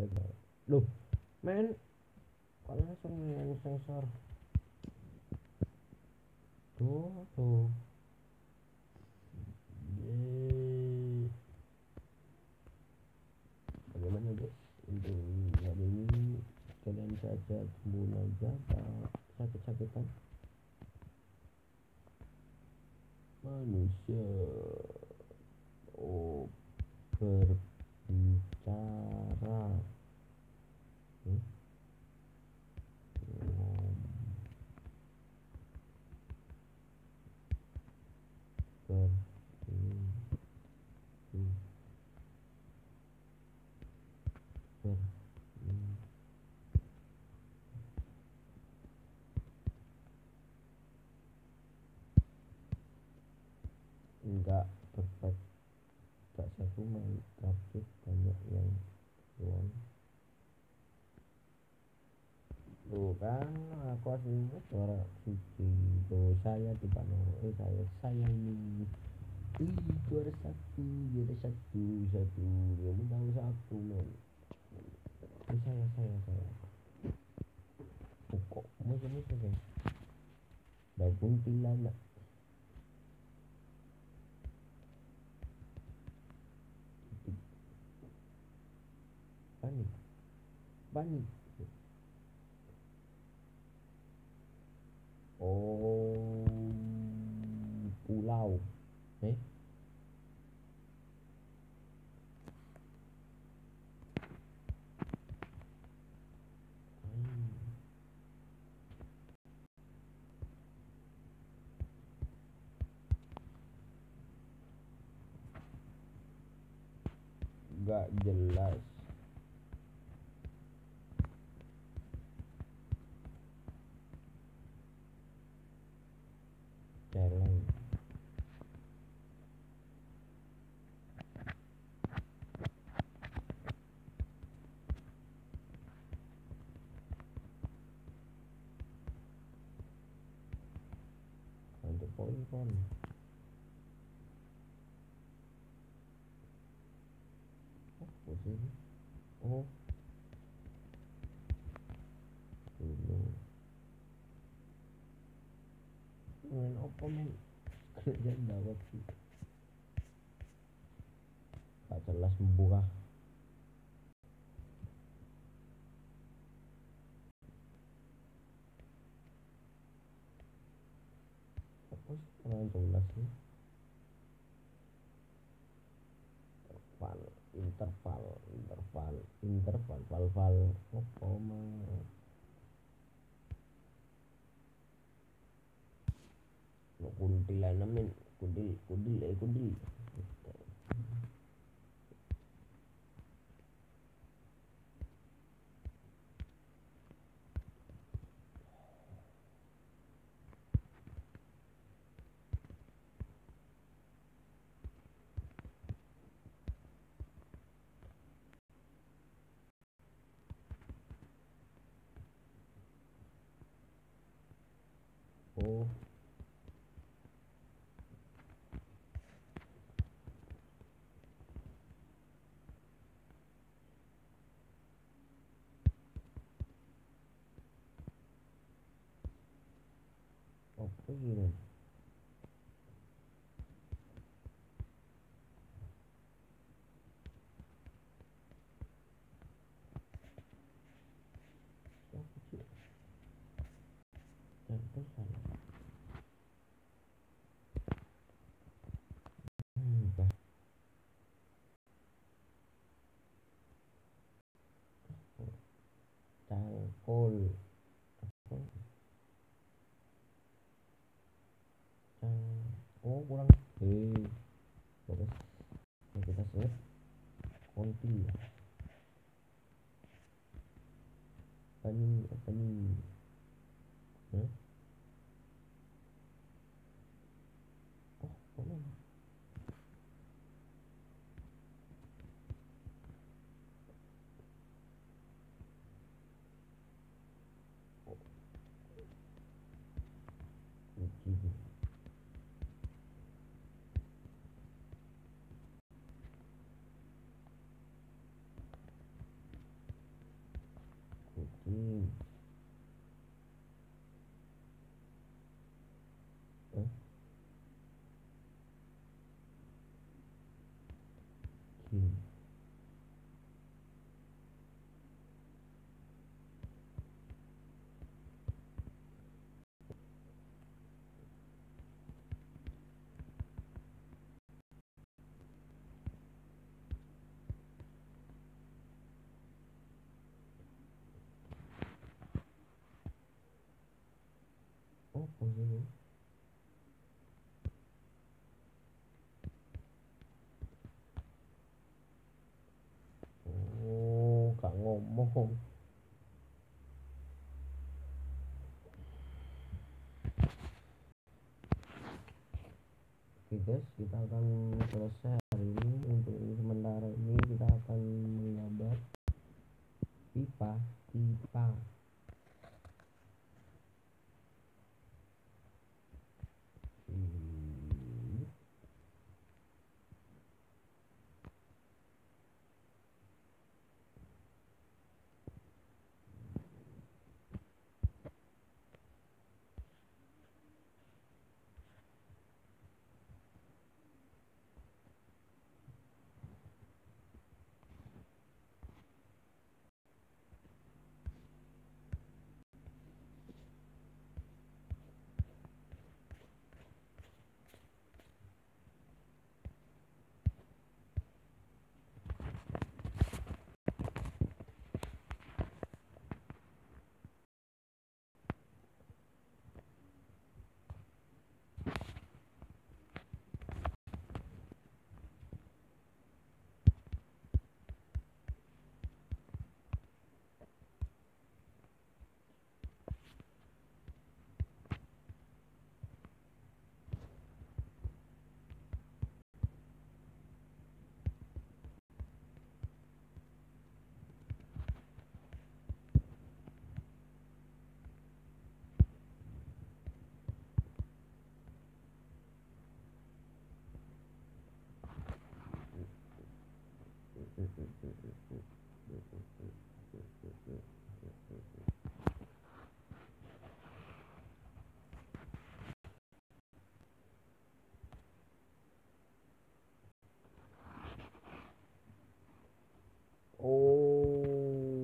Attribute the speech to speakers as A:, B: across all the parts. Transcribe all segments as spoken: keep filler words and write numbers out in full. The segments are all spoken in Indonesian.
A: baik. Loh men, kok langsung main sensor tuh tuh. Yeay. Bagaimana guys untuk hari ini, kalian saja sembuh aja tak sakit-sakitan? Manusia oh berbicara hmm? ber ber enggak perfect, gak satu main tapi banyak yang luang. Tuh kan aku aslinya suara suci tuh, saya di Pano eh saya saya ini ih juara satu juara satu satu kamu tahu satu men eh, saya saya saya oh, kok musuh-musuh guys ada kuntilanak panik panik oh pulau eh nggak jelas celeng untuk poin-poin oh sini oh dulu main apa men kerja dapat sih gak jelas membuka apa sih orang jelas sih interval interval interval interval val val apa mah no kuntilanak men kundil kundil eh kundil oh apa sih men apa sih contoh salah hmm, bah cangkul apa cang oh kurang eh terus yang kita set konti apa nih apa nih hmm? oh mana oh lucu gak ngomong. Oke guys, kita akan selesai hari ini. Untuk ini sementara ini kita akan menggambar pipa pipa hmm. Oh,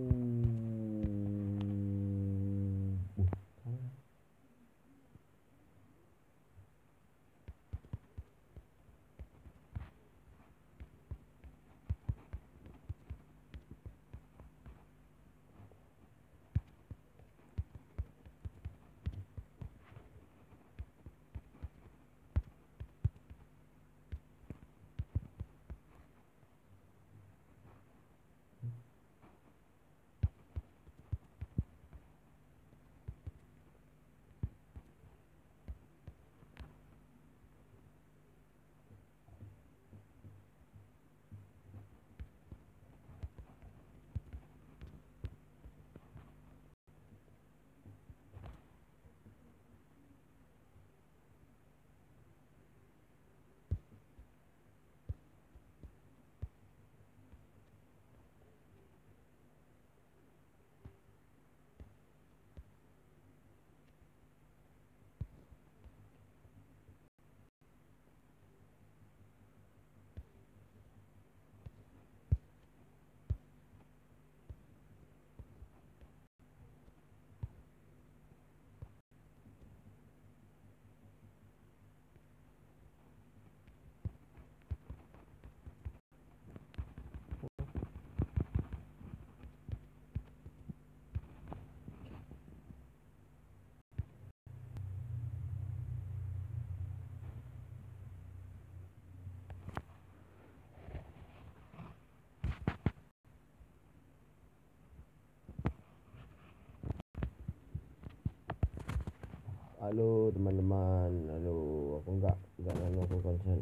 A: halo teman-teman, halo, aku enggak enggak nanya aku konsen.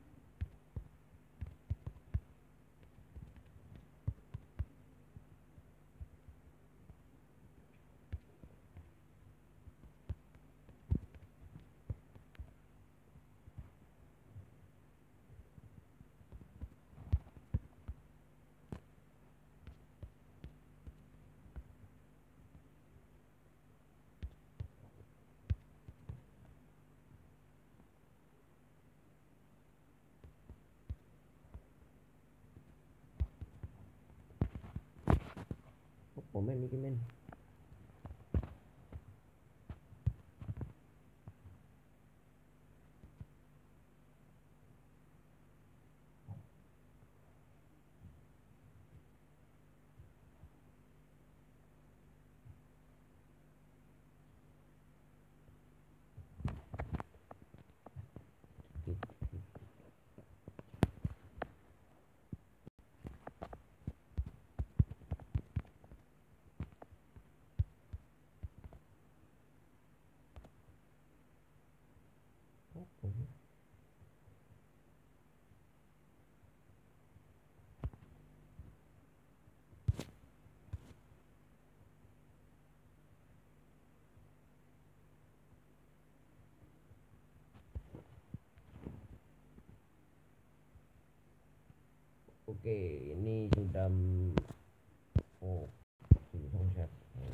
A: Komen iki men. Oke, ini sudah oh ini konsep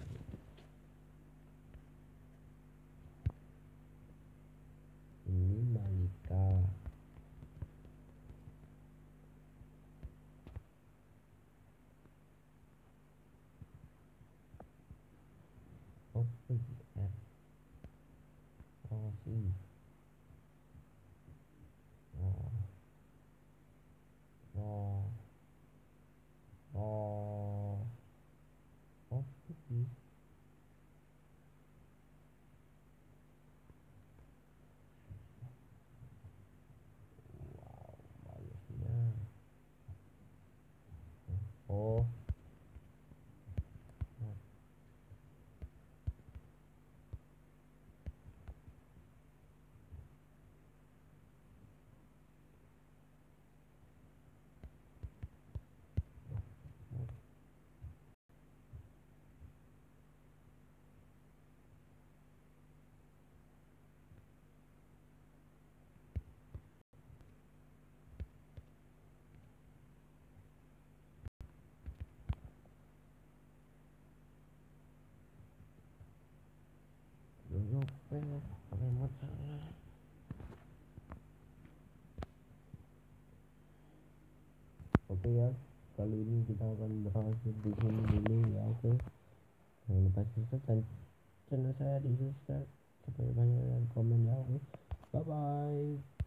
A: ini Malika. Oh, R oh sih oh oh oh oh sih. Wow, bagusnya. Oh, Yoyo pakai masalah. Oke ya, kali ini kita akan berakhir di sini dulu ya. Oke, jangan lupa subscribe dan channel saya di subscribe supaya banyak yang komen ya. Oke, bye bye.